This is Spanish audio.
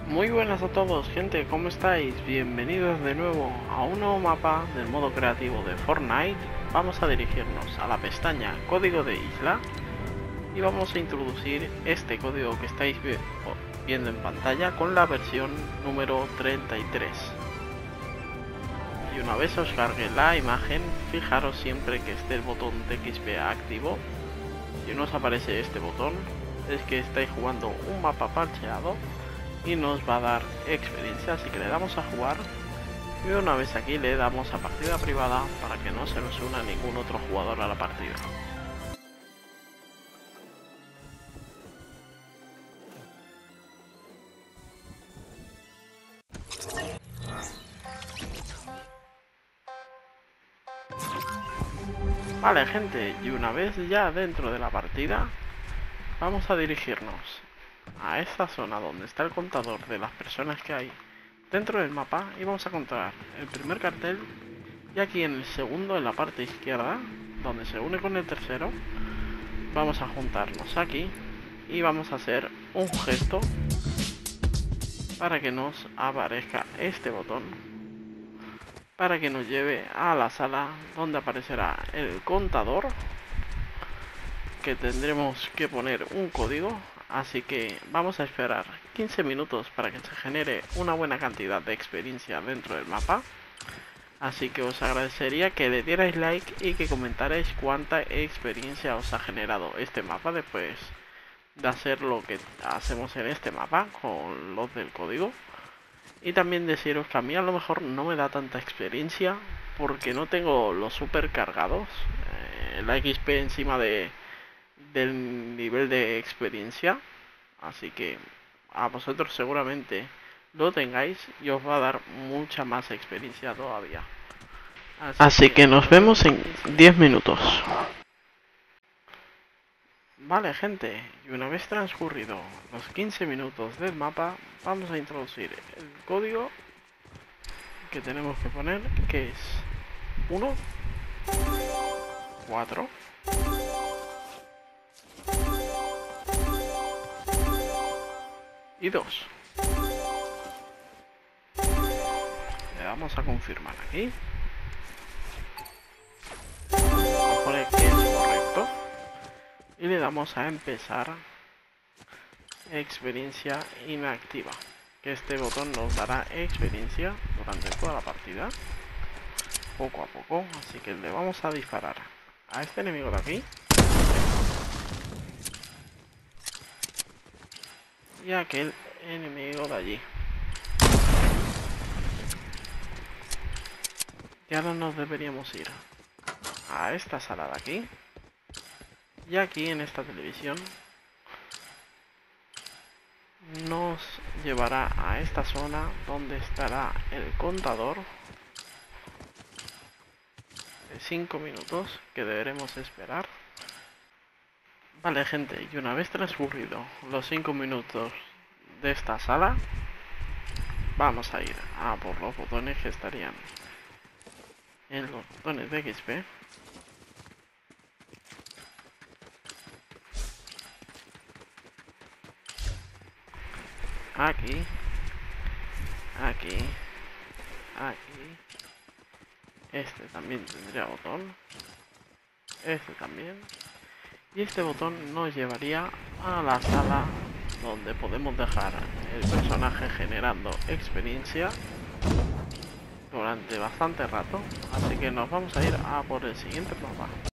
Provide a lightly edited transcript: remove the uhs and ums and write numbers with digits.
Muy buenas a todos, gente, ¿cómo estáis? Bienvenidos de nuevo a un nuevo mapa del modo creativo de Fortnite. Vamos a dirigirnos a la pestaña Código de Isla y vamos a introducir este código que estáis viendo en pantalla con la versión número 33. Y una vez os cargue la imagen, fijaros siempre que esté el botón de XP activo. Si no os aparece este botón, es que estáis jugando un mapa parcheado y nos va a dar experiencia, así que le damos a jugar y una vez aquí le damos a partida privada para que no se nos una ningún otro jugador a la partida. Vale, gente, y una vez ya dentro de la partida vamos a dirigirnos a esta zona donde está el contador de las personas que hay dentro del mapa y vamos a encontrar el primer cartel, y aquí en el segundo, en la parte izquierda, donde se une con el tercero, vamos a juntarnos aquí y vamos a hacer un gesto para que nos aparezca este botón, para que nos lleve a la sala donde aparecerá el contador, que tendremos que poner un código. Así que vamos a esperar 15 minutos para que se genere una buena cantidad de experiencia dentro del mapa. Así que os agradecería que le dierais like y que comentarais cuánta experiencia os ha generado este mapa después de hacer lo que hacemos en este mapa con los del código. Y también deciros que a mí a lo mejor no me da tanta experiencia porque no tengo los super cargados, la XP encima del nivel de experiencia, así que a vosotros seguramente lo tengáis y os va a dar mucha más experiencia todavía. Así que nos vemos en 10 minutos. Vale, gente, y una vez transcurrido los 15 minutos del mapa, vamos a introducir el código que tenemos que poner, que es 1, 4, y 2. Le damos a confirmar aquí. Vamos a poner que es correcto. Y le damos a empezar experiencia inactiva. Que este botón nos dará experiencia durante toda la partida, poco a poco. Así que le vamos a disparar a este enemigo de aquí y a aquel enemigo de allí. Y ahora nos deberíamos ir a esta sala de aquí, y aquí en esta televisión nos llevará a esta zona donde estará el contador de 5 minutos que deberemos esperar. Vale, gente, y una vez transcurrido los 5 minutos de esta sala, vamos a ir a por los botones que estarían en los botones de XP. Aquí, aquí, aquí. Este también tendría botón. Este también. Y este botón nos llevaría a la sala donde podemos dejar el personaje generando experiencia durante bastante rato. Así que nos vamos a ir a por el siguiente mapa.